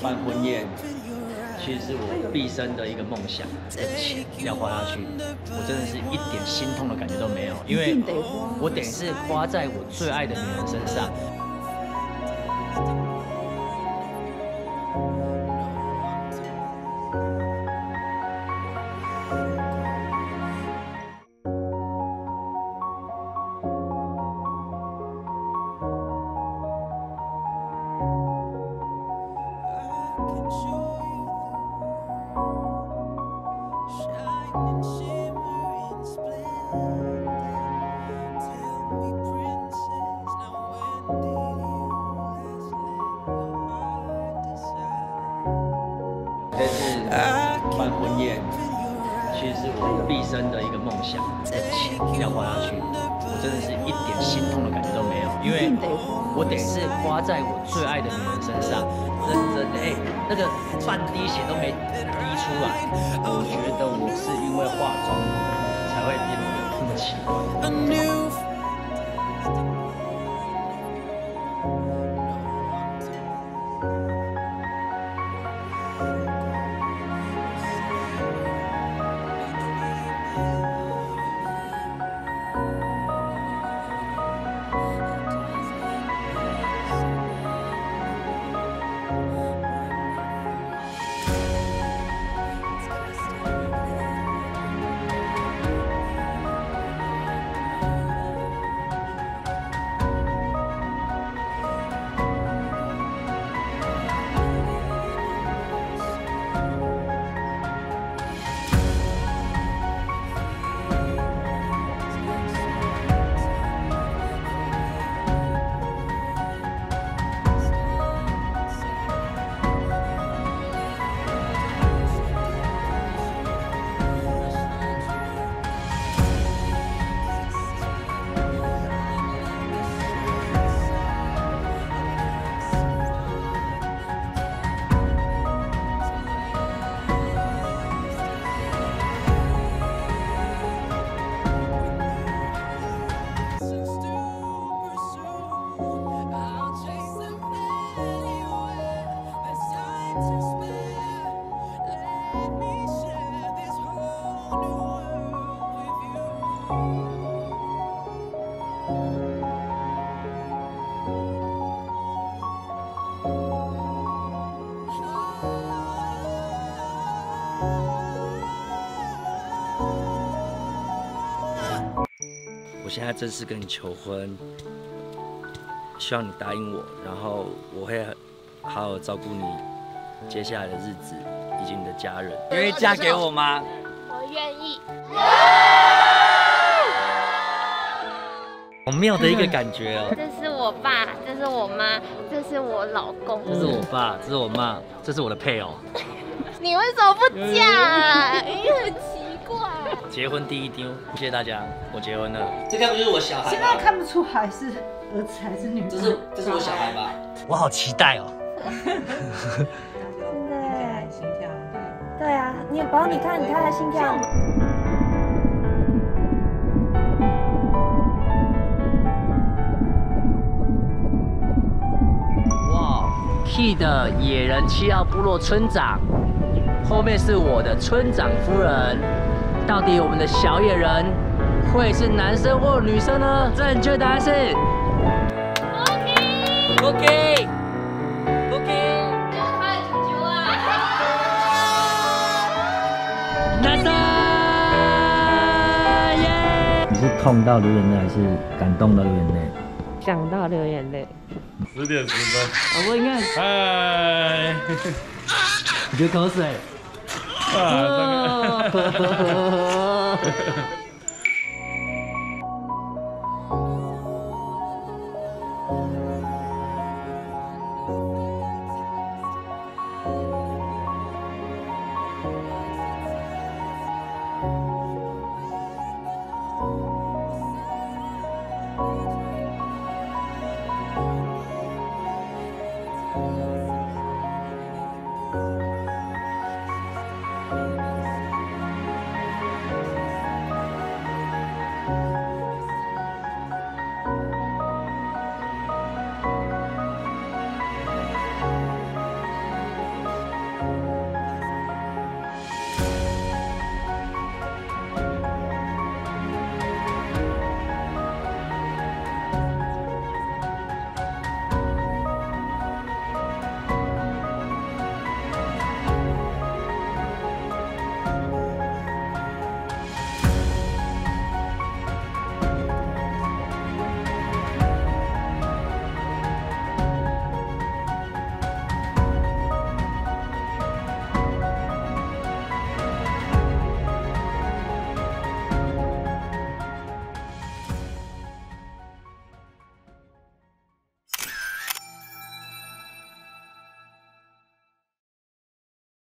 办婚宴，其实是我毕生的一个梦想。这个钱要花下去，我真的是一点心痛的感觉都没有，因为我等于是花在我最爱的女人身上。 这次办婚宴，其实是我毕生的一个梦想。这个钱要花下去，我真的是一点心痛的感觉都没有，因为我等于是花在我最爱的女人身上，认真那个半滴血都没滴出来。我觉得我是因为化妆才会变得这么奇怪。 我现在正式跟你求婚，希望你答应我，然后我会好好照顾你接下来的日子以及你的家人。你愿意嫁给我吗？ 我愿意。 好妙的一个感觉哦！ 这是我爸，这是我妈，这是我老公， 这是我爸，这是我妈，这是我的配偶。 你为什么不嫁？你很奇怪。 结婚第一丢，谢谢大家，我结婚了。这该不就是我小孩？ 现在看不出来是儿子还是女儿。 这是我小孩吧？我好期待哦。 真的，心跳。 对啊，宝宝，你看他的心跳。 哇 ，Key 的野人7号部落村长，后面是我的村长夫人。到底我们的小野人会是男生或女生呢？正确答案是 OK。男生耶！你是痛到流眼泪，还是感动到流眼泪？ 想到流眼泪。 10点10分。 老婆，你看， 嗨， 你流口水。 啊，